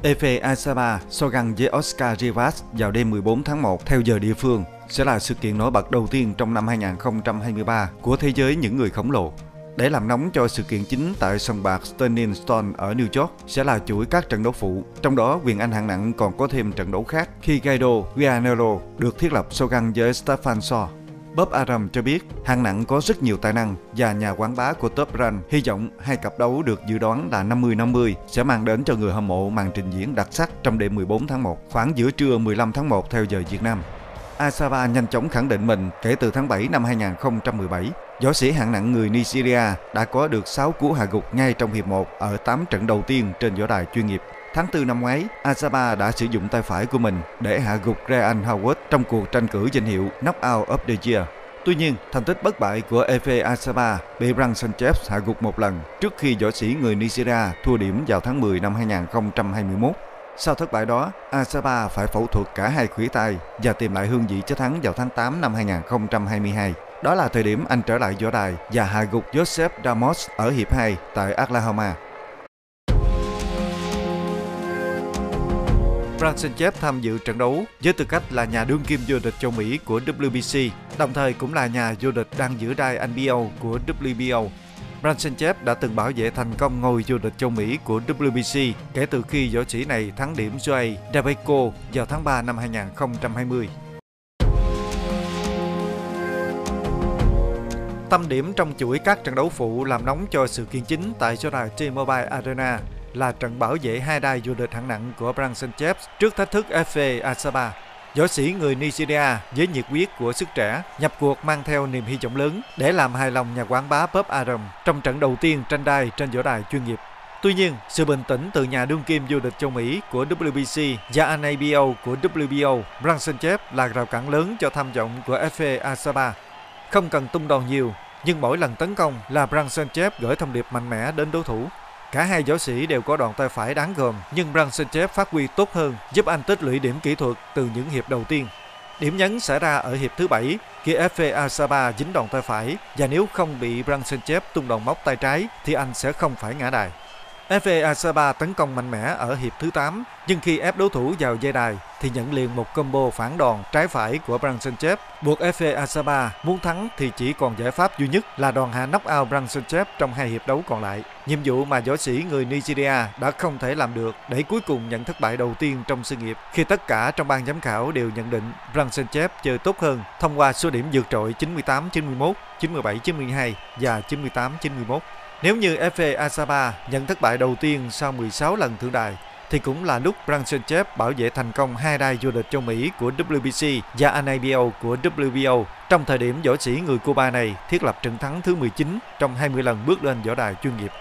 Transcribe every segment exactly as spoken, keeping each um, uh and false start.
Efe Asaba so găng với Oscar Rivas vào đêm mười bốn tháng một theo giờ địa phương sẽ là sự kiện nổi bật đầu tiên trong năm hai nghìn không trăm hai mươi ba của thế giới những người khổng lồ. Để làm nóng cho sự kiện chính tại sòng bạc Turning Stone ở New York sẽ là chuỗi các trận đấu phụ, trong đó quyền Anh hạng nặng còn có thêm trận đấu khác khi Guido Vianello được thiết lập so găng với Stefan Shaw. Bob Arum cho biết hạng nặng có rất nhiều tài năng và nhà quảng bá của Top Rank hy vọng hai cặp đấu được dự đoán là năm mươi năm mươi sẽ mang đến cho người hâm mộ màn trình diễn đặc sắc trong đêm mười bốn tháng một, khoảng giữa trưa mười lăm tháng một theo giờ Việt Nam. Asaba nhanh chóng khẳng định mình kể từ tháng bảy năm hai nghìn không trăm mười bảy. Võ sĩ hạng nặng người Nigeria đã có được sáu cú hạ gục ngay trong hiệp một ở tám trận đầu tiên trên võ đài chuyên nghiệp. Tháng tư năm ngoái, Asaba đã sử dụng tay phải của mình để hạ gục Ryan Howard trong cuộc tranh cử danh hiệu Knockout of the Year. Tuy nhiên, thành tích bất bại của Efe Asaba bị Branson Chepps hạ gục một lần trước khi võ sĩ người Nigeria thua điểm vào tháng mười năm hai nghìn không trăm hai mươi mốt. Sau thất bại đó, Asaba phải phẫu thuật cả hai khuỷu tay và tìm lại hương vị chiến thắng vào tháng tám năm hai nghìn không trăm hai mươi hai. Đó là thời điểm anh trở lại võ đài và hạ gục Joseph Ramos ở hiệp hai tại Oklahoma. Branson Chepps tham dự trận đấu với tư cách là nhà đương kim vô địch châu Mỹ của W B C, đồng thời cũng là nhà vô địch đang giữ đai N B O của W B O. Branson Chepps đã từng bảo vệ thành công ngôi vô địch châu Mỹ của W B C kể từ khi võ sĩ này thắng điểm Joey Dabeco vào tháng ba năm hai nghìn không trăm hai mươi. Tâm điểm trong chuỗi các trận đấu phụ làm nóng cho sự kiện chính tại võ đài T-Mobile Arena là trận bảo vệ hai đai vô địch hạng nặng của Branson Chepps trước thách thức Efe Asaba. Võ sĩ người Nigeria với nhiệt huyết của sức trẻ nhập cuộc mang theo niềm hy vọng lớn để làm hài lòng nhà quảng bá Bob Arum trong trận đầu tiên tranh đai trên võ đài chuyên nghiệp. Tuy nhiên, sự bình tĩnh từ nhà đương kim vô địch châu Mỹ của W B C và N A B O của W B O, Branson Chepps là rào cản lớn cho tham vọng của Efe Asaba. Không cần tung đòn nhiều, nhưng mỗi lần tấn công là Branson Chepps gửi thông điệp mạnh mẽ đến đối thủ. Cả hai võ sĩ đều có đòn tay phải đáng gờm, nhưng Branson Chepps phát huy tốt hơn, giúp anh tích lũy điểm kỹ thuật từ những hiệp đầu tiên. Điểm nhấn xảy ra ở hiệp thứ bảy khi Efe Asaba dính đòn tay phải, và nếu không bị Branson Chepps tung đòn móc tay trái thì anh sẽ không phải ngã đài. Efe Asaba tấn công mạnh mẽ ở hiệp thứ tám, nhưng khi ép đối thủ vào dây đài thì nhận liền một combo phản đòn trái phải của Branson Chepps, buộc Efe Asaba muốn thắng thì chỉ còn giải pháp duy nhất là đòn hạ knockout Branson Chepps trong hai hiệp đấu còn lại. Nhiệm vụ mà võ sĩ người Nigeria đã không thể làm được để cuối cùng nhận thất bại đầu tiên trong sự nghiệp, khi tất cả trong ban giám khảo đều nhận định Branson Chepps chơi tốt hơn thông qua số điểm vượt trội chín mươi tám chín mươi mốt, chín mươi bảy chín mươi hai và chín mươi tám chín mươi mốt. Nếu như Efe Asaba nhận thất bại đầu tiên sau mười sáu lần thượng đài, thì cũng là lúc Branson Chepps bảo vệ thành công hai đai vô địch châu Mỹ của W B C và N A B O của W B O trong thời điểm võ sĩ người Cuba này thiết lập trận thắng thứ mười chín trong hai mươi lần bước lên võ đài chuyên nghiệp.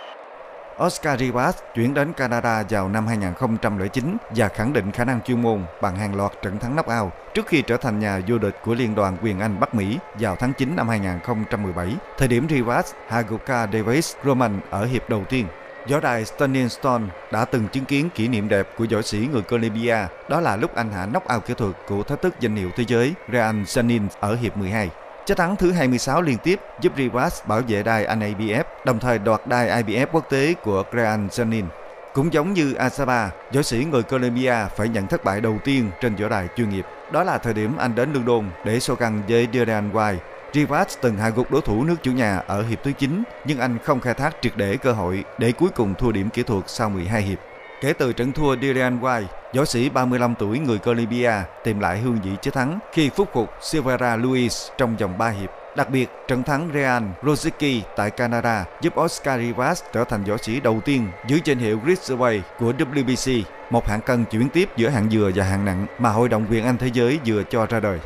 Oscar Rivas chuyển đến Canada vào năm hai nghìn không trăm lẻ chín và khẳng định khả năng chuyên môn bằng hàng loạt trận thắng knockout trước khi trở thành nhà vô địch của Liên đoàn quyền Anh Bắc Mỹ vào tháng chín năm hai nghìn không trăm mười bảy, thời điểm Rivas hạ gục Davis Roman ở hiệp đầu tiên. Võ đài Turning Stone đã từng chứng kiến kỷ niệm đẹp của võ sĩ người Colombia, đó là lúc anh hạ knockout kỹ thuật của thách thức danh hiệu thế giới Ryan Jennings ở hiệp mười hai. Chiến thắng thứ hai mươi sáu liên tiếp giúp Rivas bảo vệ đai N A B F, đồng thời đoạt đai I B F quốc tế của Ryan Jennings. Cũng giống như Asaba, võ sĩ người Colombia phải nhận thất bại đầu tiên trên võ đài chuyên nghiệp. Đó là thời điểm anh đến London để so găng với Dillian Whyte. Rivas từng hạ gục đối thủ nước chủ nhà ở hiệp thứ chín, nhưng anh không khai thác triệt để cơ hội để cuối cùng thua điểm kỹ thuật sau mười hai hiệp. Kể từ trận thua Dillian Whyte, võ sĩ ba mươi lăm tuổi người Colombia tìm lại hương vị chiến thắng khi phục phục Silveira Luis trong vòng ba hiệp. Đặc biệt, trận thắng Ryan Rosicky tại Canada giúp Oscar Rivas trở thành võ sĩ đầu tiên giữ danh hiệu Cruiserweight của W B C, một hạng cân chuyển tiếp giữa hạng vừa và hạng nặng mà Hội đồng quyền Anh Thế giới vừa cho ra đời.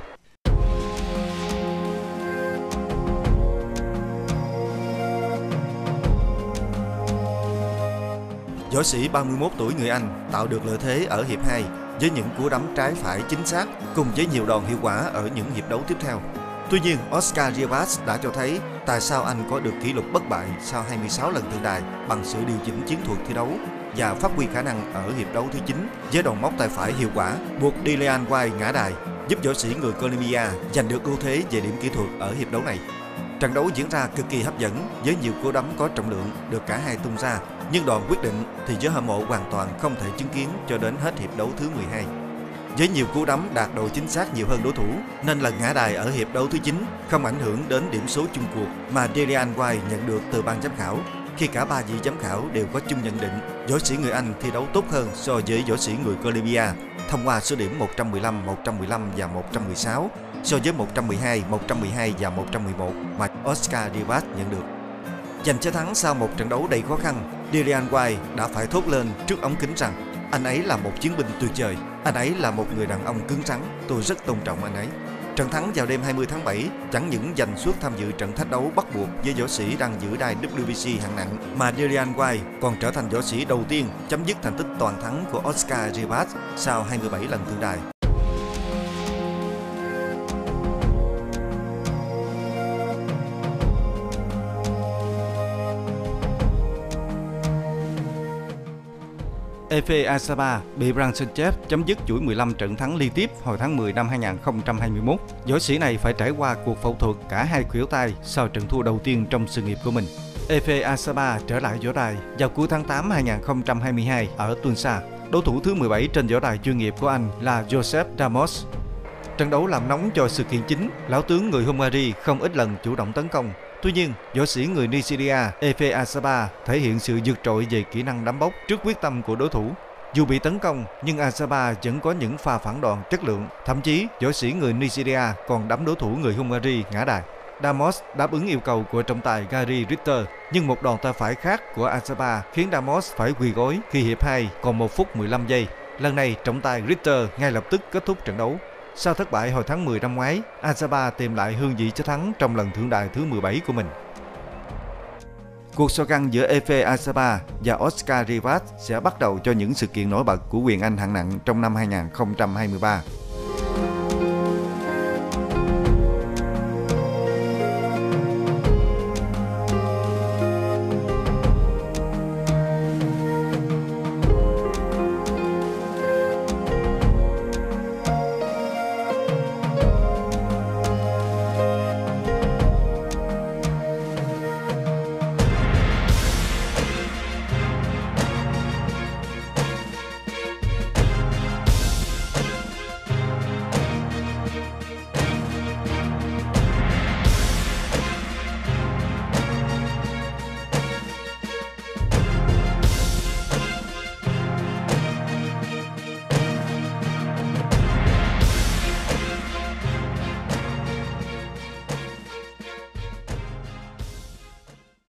Võ sĩ ba mươi mốt tuổi người Anh tạo được lợi thế ở hiệp hai với những cú đấm trái phải chính xác cùng với nhiều đòn hiệu quả ở những hiệp đấu tiếp theo. Tuy nhiên, Oscar Rivas đã cho thấy tại sao anh có được kỷ lục bất bại sau hai mươi sáu lần thượng đài bằng sự điều chỉnh chiến thuật thi đấu và phát huy khả năng ở hiệp đấu thứ chín với đòn móc tay phải hiệu quả buộc Dillian Whyte ngã đài, giúp võ sĩ người Colombia giành được ưu thế về điểm kỹ thuật ở hiệp đấu này. Trận đấu diễn ra cực kỳ hấp dẫn với nhiều cú đấm có trọng lượng được cả hai tung ra, nhưng đòn quyết định thì giới hâm mộ hoàn toàn không thể chứng kiến cho đến hết hiệp đấu thứ mười hai. Với nhiều cú đấm đạt độ chính xác nhiều hơn đối thủ, nên lần ngã đài ở hiệp đấu thứ chín không ảnh hưởng đến điểm số chung cuộc mà Dillian Whyte nhận được từ ban giám khảo, khi cả ba vị giám khảo đều có chung nhận định võ sĩ người Anh thi đấu tốt hơn so với võ sĩ người Colombia thông qua số điểm một trăm mười lăm, một trăm mười lăm và một trăm mười sáu so với một trăm mười hai, một trăm mười hai và một trăm mười một mà Oscar Rivas nhận được. Giành chiến thắng sau một trận đấu đầy khó khăn, Dillian Whyte đã phải thốt lên trước ống kính rằng anh ấy là một chiến binh tuyệt vời, anh ấy là một người đàn ông cứng rắn, tôi rất tôn trọng anh ấy. Trận thắng vào đêm hai mươi tháng bảy chẳng những giành suất tham dự trận thách đấu bắt buộc với võ sĩ đang giữ đai W B C hạng nặng, mà Dillian Whyte còn trở thành võ sĩ đầu tiên chấm dứt thành tích toàn thắng của Oscar Rivas sau hai mươi bảy lần thượng đài. Efe Asaba bị Brand Sanchez chấm dứt chuỗi mười lăm trận thắng liên tiếp hồi tháng mười năm hai nghìn không trăm hai mươi mốt. Võ sĩ này phải trải qua cuộc phẫu thuật cả hai khuỷu tay sau trận thua đầu tiên trong sự nghiệp của mình. Efe Asaba trở lại võ đài vào cuối tháng tám hai nghìn không trăm hai mươi hai ở Tulsa. Đối thủ thứ mười bảy trên võ đài chuyên nghiệp của anh là Joseph Ramos. Trận đấu làm nóng cho sự kiện chính, lão tướng người Hungary không ít lần chủ động tấn công. Tuy nhiên, võ sĩ người Nigeria Efe Asaba thể hiện sự vượt trội về kỹ năng đấm bốc trước quyết tâm của đối thủ. Dù bị tấn công, nhưng Asaba vẫn có những pha phản đòn chất lượng. Thậm chí, võ sĩ người Nigeria còn đấm đối thủ người Hungary ngã đài. Ramos đáp ứng yêu cầu của trọng tài Gary Ritter, nhưng một đòn tay phải khác của Asaba khiến Ramos phải quỳ gối khi hiệp hai còn một phút mười lăm giây. Lần này, trọng tài Ritter ngay lập tức kết thúc trận đấu. Sau thất bại hồi tháng mười năm ngoái, Asaba tìm lại hương vị chiến thắng trong lần thượng đài thứ mười bảy của mình. Cuộc so găng giữa Efe Asaba và Oscar Rivas sẽ bắt đầu cho những sự kiện nổi bật của quyền Anh hạng nặng trong năm hai nghìn không trăm hai mươi ba.